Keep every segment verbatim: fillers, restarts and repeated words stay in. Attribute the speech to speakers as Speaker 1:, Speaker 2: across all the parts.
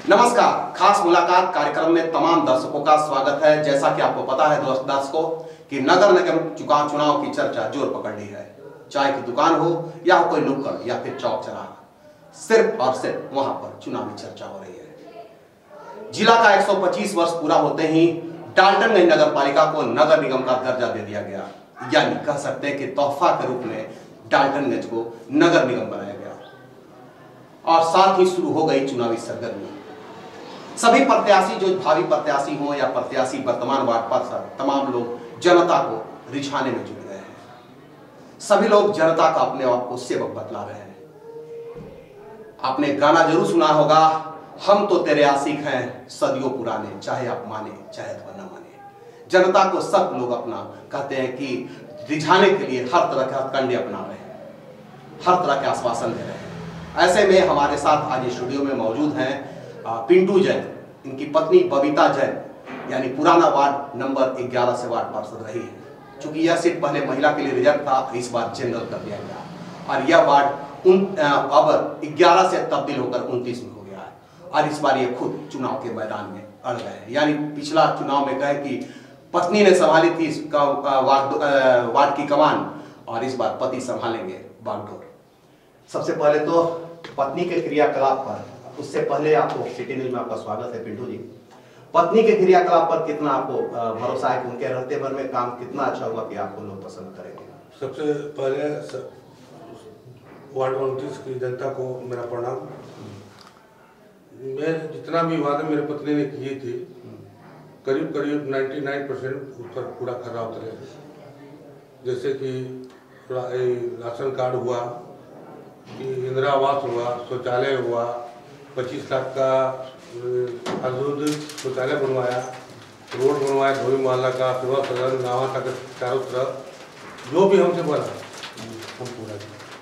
Speaker 1: नमस्कार, खास मुलाकात कार्यक्रम में तमाम दर्शकों का स्वागत है। जैसा कि आपको पता है दोस्त दर्शकों कि नगर निगम चुनाव चुनाव की चर्चा जोर पकड़ ली है। चाय की दुकान हो या कोई नुक्कड़ या फिर चौक चौराहा, सिर्फ और सिर्फ वहां पर चुनावी चर्चा हो रही है। जिला का एक सौ पच्चीस वर्ष पूरा होते ही डाल्टनगंज नगर पालिका को नगर निगम का दर्जा दे दिया गया, यानी कह सकते हैं कि तोहफा के रूप में डाल्टनगंज को नगर निगम बनाया गया और साथ ही शुरू हो गई चुनावी सरगर्मी। सभी प्रत्याशी, जो भावी प्रत्याशी हो या प्रत्याशी वर्तमान वार्ड पार्षद, तमाम लोग जनता को रिझाने में जुट गए हैं। सभी लोग जनता का अपने आप को सेवक बतला रहे हैं। आपने गाना जरूर सुना होगा, हम तो तेरे आशिक हैं सदियों पुराने, चाहे आप माने चाहे अथवा न माने। जनता को सब लोग अपना कहते हैं कि रिझाने के लिए हर तरह के हथकंडे अपना रहे हैं, हर तरह के आश्वासन दे रहे हैं। ऐसे में हमारे साथ आज स्टूडियो में मौजूद हैं पिंटू जैन, इनकी पत्नी बबीता जैन, यानी पुराना वार्ड नंबर ग्यारह से वार्ड पार्षद रही है। चूंकि यह सीट पहले महिला के लिए रिजर्व था, इस बार जनरल कर दिया गया और यह वार्ड उन अब ग्यारह से तब्दील होकर उनतीस में हो गया है और इस बार ये खुद चुनाव के मैदान में अड़ गए हैं। यानी पिछला चुनाव में कहे कि पत्नी ने संभाली थी इसका वार्ड वार्ड की कमान और इस बार पति संभालेंगे बागडोर। सबसे पहले तो पत्नी के क्रियाकलाप पर, उससे पहले आपको सिटी न्यूज में आपका स्वागत है पिंटू जी। पत्नी के क्रियाकलाप पर कितना आपको भरोसा है कि उनके रहते भर में काम कितना अच्छा हुआ कि आपको लोग पसंद करेंगे?
Speaker 2: सबसे पहले वार्ड उनतीस की जनता को मेरा प्रणाम। मैं जितना भी वादे मेरी पत्नी ने किए थे, करीब करीब निन्यानवे परसेंट उस पर पूरा खरा उतरे। जैसे कि राशन कार्ड हुआ, कि इंदिरा आवास हुआ, शौचालय हुआ, पच्चीस लाख का अद्भुत शौचालय बनवाया, रोड बनवाया, धोबी मोहल्ला का, सेवा सदन, गाँव तक चारों तरफ जो भी हमसे बना हम पूरा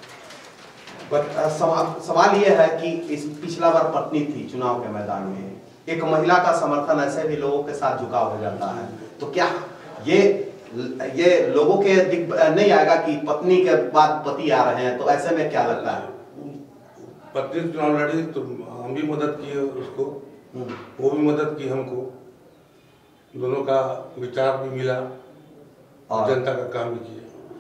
Speaker 2: किया।
Speaker 1: सवाल सवाल ये है कि इस पिछला बार पत्नी थी चुनाव के मैदान में, एक महिला का समर्थन ऐसे भी लोगों के साथ झुकाव हो जाता है, तो क्या ये ये लोगों के दिख नहीं आएगा कि पत्नी के बाद पति आ रहे हैं? तो ऐसे में क्या लगता है?
Speaker 2: पत्नी चुनाव लड़ी तो हम भी मदद किए उसको, वो भी मदद की हमको, दोनों का विचार भी मिला और जनता का काम भी किया।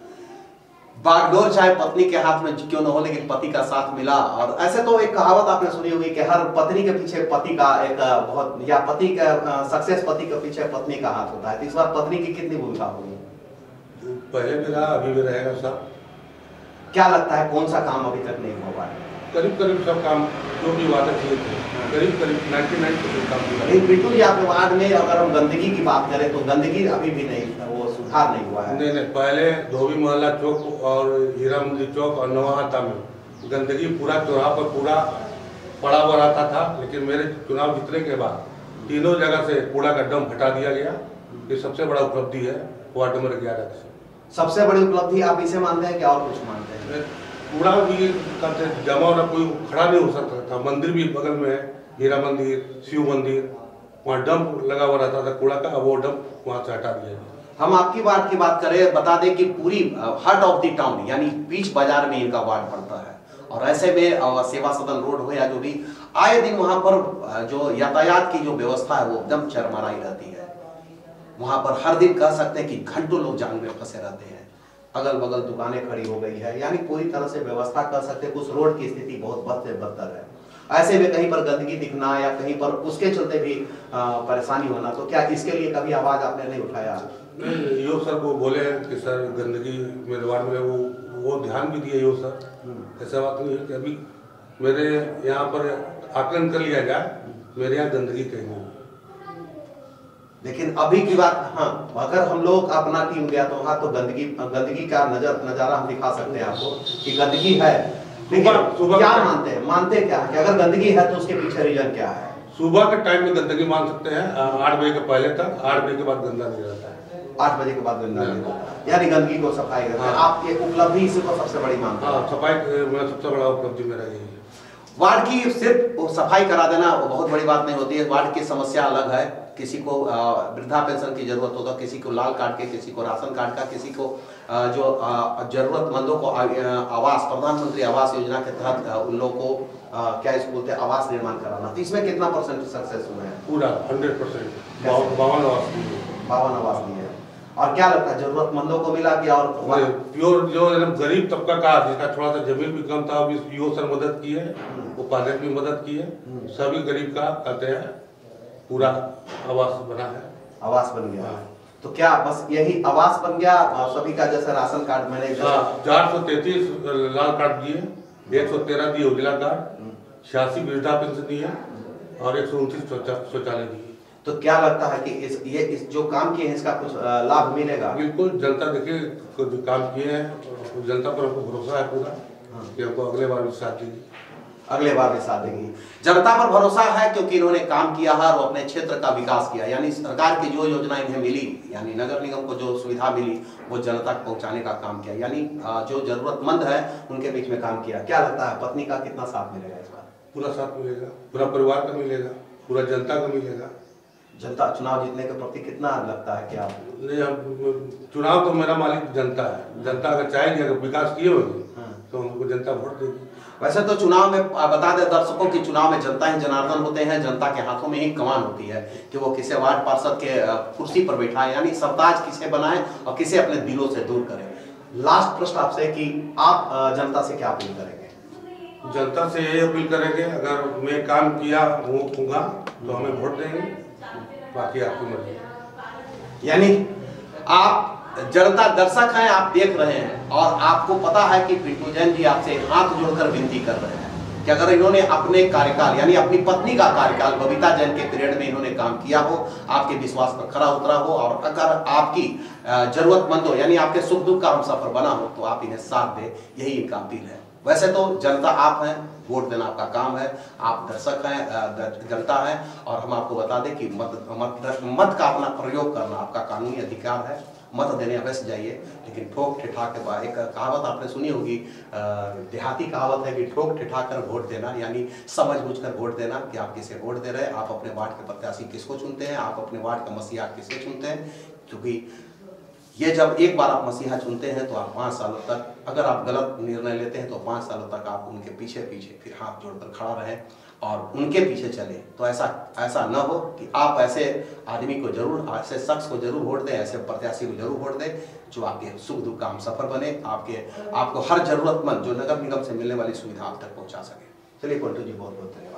Speaker 1: बागडोर चाहे पत्नी के हाथ में क्यों न हो, लेकिन पति का साथ मिला। और ऐसे तो एक कहावत आपने सुनी होगी कि हर पत्नी के पीछे पति का एक बहुत, या पति का सक्सेस पति के पीछे पत्नी का हाथ होता है। तो इस बार पत्नी की कितनी भूमिका होगी?
Speaker 2: पहले भी रहा, अभी भी रहेगा सब।
Speaker 1: क्या लगता है कौन सा काम अभी तक नहीं हो पाया?
Speaker 2: करीब करीब सब काम जो भी वादे किए थे, करीब करीब निन्यानवे परसेंट काम किया।
Speaker 1: लेकिन बिल्टू जी, आपके वार्ड में अगर हम गंदगी की बात करें तो गंदगी अभी भी नहीं, वो सुधार नहीं हुआ है।
Speaker 2: नहीं नहीं, पहले धोबी मोहल्ला चौक और हीरा मंदिर चौक और नवाहाता में गंदगी पूरा चौराहा पर पूरा पड़ा हुआ रहता था, लेकिन मेरे चुनाव जीतने के बाद तीनों जगह से कूड़ा का डंप हटा दिया गया। ये सबसे बड़ा उपलब्धि है वार्ड नंबर ग्यारह से।
Speaker 1: सबसे बड़ी उपलब्धि आप इसे मानते हैं कि और कुछ मानते हैं?
Speaker 2: कूड़ा भी करते जमा होना, कोई खड़ा नहीं हो सकता था। मंदिर भी बगल में है, हीरा मंदिर, शिव मंदिर, वहाँ डंप लगा हुआ रहता था कूड़ा का, वो डंप वहाँ से हटा दिया गया।
Speaker 1: हम आपकी वार्ड की बात करें, बता दें कि पूरी हार्ट ऑफ द टाउन यानी बीच बाजार में इनका वार्ड पड़ता है और ऐसे में सेवा सदन रोड हो या जो भी, आए दिन वहाँ पर जो यातायात की जो व्यवस्था है वो एकदम चरमराई रहती है। वहाँ पर हर दिन कह सकते हैं कि घंटों लोग जाम में फंसे रहते हैं, अगल बगल दुकानें खड़ी हो गई है, यानी पूरी तरह से व्यवस्था कर सकते हैं। उस रोड की स्थिति बहुत बद से बदतर है। ऐसे में कहीं पर गंदगी दिखना या कहीं पर उसके चलते भी परेशानी होना, तो क्या इसके लिए कभी आवाज आपने नहीं उठाया?
Speaker 2: नहीं, यो सर को बोले कि सर गंदगी मेरे वार्ड में, वो वो ध्यान भी दिए यो सर। ऐसा बात नहीं है कि अभी मेरे यहाँ पर आकलन कर लिया जाए, मेरे यहाँ गंदगी कहीं नहीं।
Speaker 1: लेकिन अभी की बात, हाँ, अगर हम लोग अपना टीम गया तो वहाँ तो गंदगी गंदगी का नजर नजारा हम दिखा सकते हैं आपको कि गंदगी है। लेकिन सुबह क्या मानते हैं मानते क्या कि अगर गंदगी है तो उसके पीछे रीजन क्या है?
Speaker 2: सुबह के टाइम में गंदगी मान सकते हैं, आठ बजे के पहले तक, आठ बजे के बाद गंदा नहीं रहता है।
Speaker 1: आठ बजे के बाद गंदा नहीं रहता, यानी गंदगी को सफाई करते हैं। आप ये उपलब्धि इसी को सबसे बड़ी मानते हैं?
Speaker 2: सफाई मेरा सबसे बड़ा उपलब्धि मेरा यही है।
Speaker 1: वार्ड की सिर्फ सफाई करा देना बहुत बड़ी बात नहीं होती है। वार्ड की समस्या अलग है। किसी को वृद्धा पेंशन की जरूरत होगा, किसी को लाल कार्ड के, किसी को राशन कार्ड का, किसी को जो जरूरतमंदों को आवास, प्रधानमंत्री आवास योजना के तहत उन लोगों को क्या इसको बोलते हैं आवास निर्माण कराना, तो इसमें कितना परसेंट सक्सेस हुए हैं?
Speaker 2: पूरा हंड्रेड परसेंट बावन आवास दिए
Speaker 1: बावन आवास दिए हैं। और क्या लगता है जरूरतमंदों को मिला कि और
Speaker 2: प्योर जो एकदम गरीब तबका का जिसका थोड़ा सा जमीन भी कम था वो सर मदद की है, वो पायलट भी मदद की है, सभी गरीब का कहते हैं पूरा आवास बना है।
Speaker 1: आवास बन गया। तो क्या बस यही आवास बन गया सभी का? जैसे राशन कार्ड मैंने
Speaker 2: चार सौ तैतीस लाल कार्ड दिए, एक सौ तेरह दिए उजला कार्ड, छियासी वृद्धा पेंशन दिए और एक सौ उनतीस शौचालय दिए।
Speaker 1: तो क्या लगता है कि इस ये इस जो काम किए हैं इसका कुछ लाभ मिलेगा?
Speaker 2: बिल्कुल, जनता देखिए जो काम किए हैं जनता पर हमको भरोसा है पूरा कि हमको अगले बार भी साथ देगी,
Speaker 1: अगले बार भी साथ देगी। जनता पर भरोसा है क्योंकि इन्होंने काम किया है और अपने क्षेत्र का विकास किया, यानी सरकार की जो योजना इन्हें मिली, यानी नगर निगम को जो सुविधा मिली वो जनता तक पहुंचाने का काम किया, यानी जो जरूरतमंद है उनके बीच में काम किया। क्या लगता है पत्नी का कितना साथ मिलेगा इस बार?
Speaker 2: पूरा साथ मिलेगा, पूरा परिवार का मिलेगा, पूरा जनता का मिलेगा।
Speaker 1: जनता चुनाव जीतने के प्रति कितना लगता है क्या?
Speaker 2: नहीं, हम चुनाव तो मेरा मालिक जनता है, जनता अगर चाहेगी अगर विकास किए होंगे तो हमको जनता वोट देगी।
Speaker 1: वैसे तो चुनाव में बता दें दर्शकों की चुनाव में जनता ही जनार्दन होते हैं, जनता के हाथों में ही कमान होती है कि वो किसे वार्ड पार्षद के कुर्सी पर बैठाए, यानी सरताज किसे बनाए और किसे अपने दिलों से दूर करें। लास्ट प्रश्न आपसे कि आप जनता से क्या अपील करेंगे?
Speaker 2: जनता से यही अपील करेंगे अगर मैं काम किया होगा तो हमें वोट देंगे, बाकी आपकी मर्जी।
Speaker 1: यानी आप जनता दर्शक हैं, आप देख रहे हैं और आपको पता है कि पिंटू जैन जी आपसे हाथ जोड़कर विनती कर रहे हैं कि अगर इन्होंने अपने कार्यकाल यानी अपनी पत्नी का कार्यकाल बबीता जैन के पीरियड में इन्होंने काम किया हो, आपके विश्वास पर खरा उतरा हो और अगर आपकी जरूरतमंद हो यानी आपके सुख दुख का हम सफर बना हो तो आप इन्हें साथ दें, यही इनका अपील है। वैसे तो जनता आप हैं, वोट देना आपका काम है, आप दर्शक हैं, जनता है और हम आपको बता दें कि मत मत मत का अपना प्रयोग करना आपका कानूनी अधिकार है। मत देने अवश्य जाइए, लेकिन ठोक ठिठा के बाद एक कहावत आपने सुनी होगी, देहाती कहावत है कि ठोक ठिठा कर वोट देना, यानी समझ बूझ कर वोट देना कि आप किसे वोट दे रहे हैं, आप अपने वार्ड के प्रत्याशी किसको चुनते हैं, आप अपने वार्ड का मसीहा किसे चुनते हैं। क्योंकि ये जब एक बार आप मसीहा चुनते हैं तो आप पाँच सालों तक, अगर आप गलत निर्णय लेते हैं तो पाँच सालों तक आप उनके पीछे पीछे फिर हाथ जोड़कर खड़ा रहें और उनके पीछे चले। तो ऐसा ऐसा न हो कि आप ऐसे आदमी को जरूर, ऐसे शख्स को जरूर वोट दें, ऐसे प्रत्याशी को जरूर वोट दें जो आपके सुख दुख का हम सफर बने, आपके आपको हर जरूरतमंद जो नगर निगम से मिलने वाली सुविधा आप तक पहुंचा सके। चलिए पंटू जी बहुत बहुत धन्यवाद।